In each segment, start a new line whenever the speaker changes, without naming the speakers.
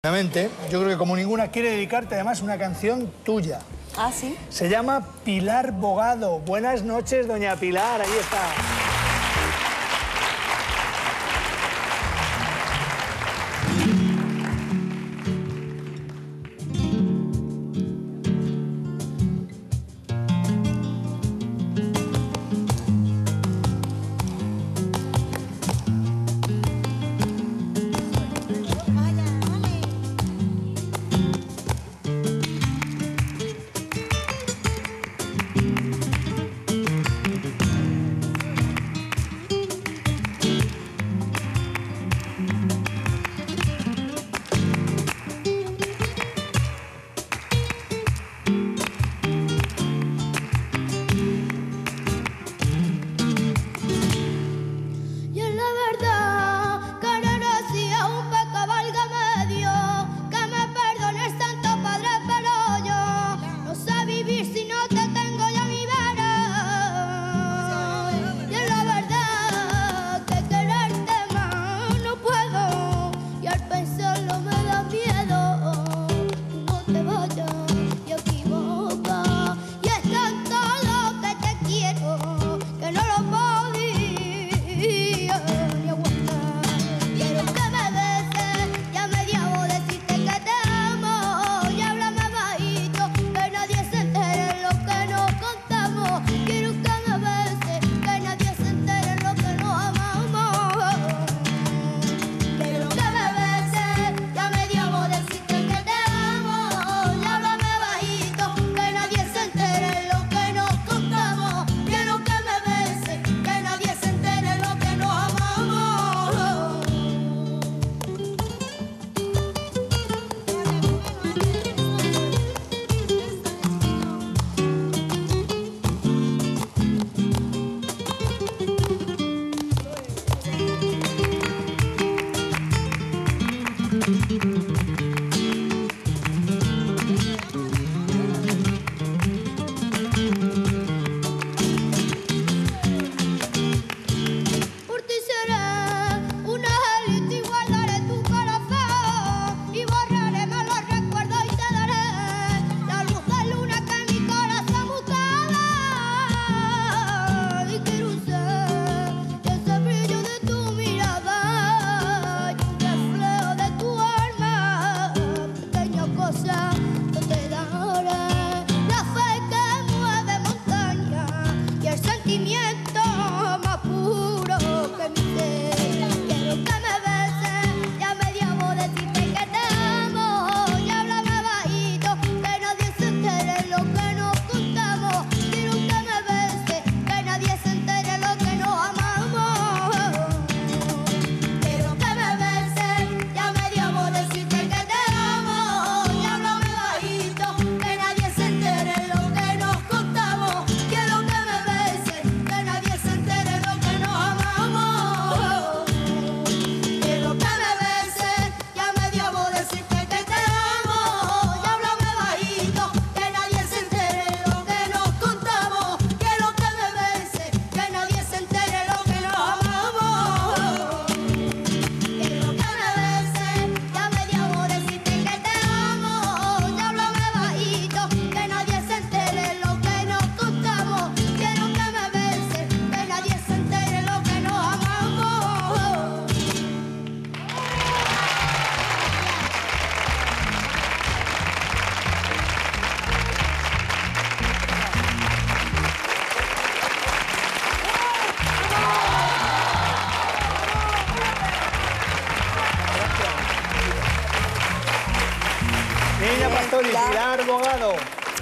perfectamente. Yo creo que como ninguna quiere dedicarte además una canción tuya.
¿Ah, sí?
Se llama Pilar Bogado. Buenas noches, doña Pilar, ahí está. Niña Pastori, Pilar Bogado.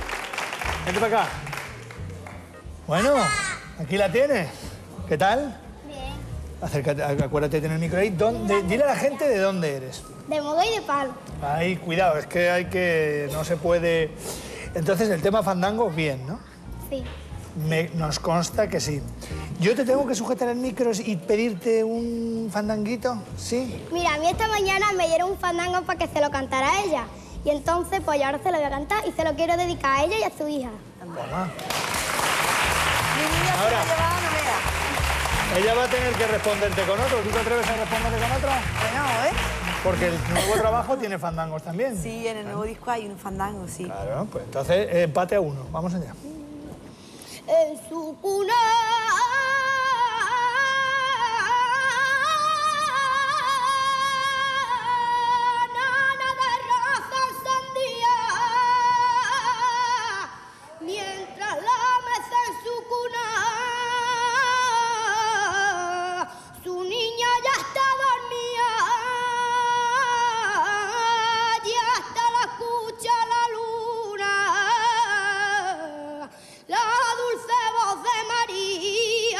Vente para acá. Bueno, aquí la tienes. ¿Qué tal?
Bien.
Acércate, acuérdate de tener el micro ahí. Dile a la gente de dónde eres.
De Modo y de Palo.
Ay, cuidado, es que hay que... no se puede... Entonces, el tema fandango, bien, ¿no?
Sí.
Nos consta que sí. ¿Yo te tengo que sujetar el micro y pedirte un fandanguito? ¿Sí?
Mira, a mí esta mañana me dieron un fandango para que se lo cantara a ella. Y entonces, pues yo ahora se lo voy a cantar y se lo quiero dedicar a ella y a su hija.
Toma.
Mi niña se
Ahora.
la llevaba, no vea.
Ella va a tener que responderte con otro. ¿Tú te atreves a responderle con otro?
Bueno,
Porque el nuevo trabajo tiene fandangos también.
Sí, en el nuevo disco hay un fandango, sí.
Claro, pues entonces empate a 1. Vamos allá.
En su cuna nana de rosa encendía, mientras la mesa en su cuna su niña ya está dormida, y hasta la escucha la luna, la dulce voz de María.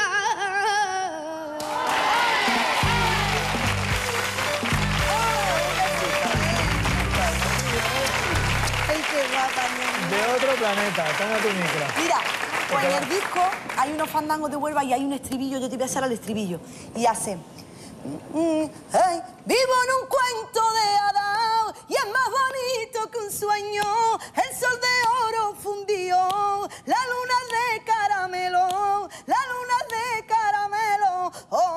Ay, qué guapa, niña.
De otro planeta, toma tu micro.
Mira, pues en el disco hay unos fandangos de Huelva y hay un estribillo, yo te voy a hacer al estribillo. Y hace... Hey, vivo en un cuento de hadas y es más bonito que un sueño. El sol de oro fundió, la luna de caramelo, la luna de caramelo.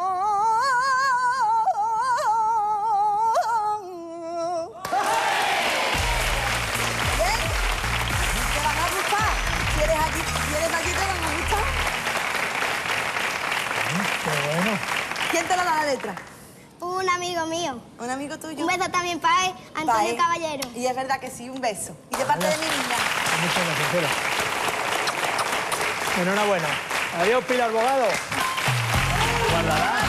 Bien, te van a gustar. Si eres aquí te van a gustar.
Qué bueno.
¿Quién te lo da la letra?
Un amigo mío.
¿Un amigo tuyo?
Un beso también para él, Antonio
Pa' él.
Caballero.
Y es verdad que sí, un beso. Y de parte de mi niña.
Muchas gracias, Cera. Enhorabuena. Adiós, Pilar Bogado. Guardará.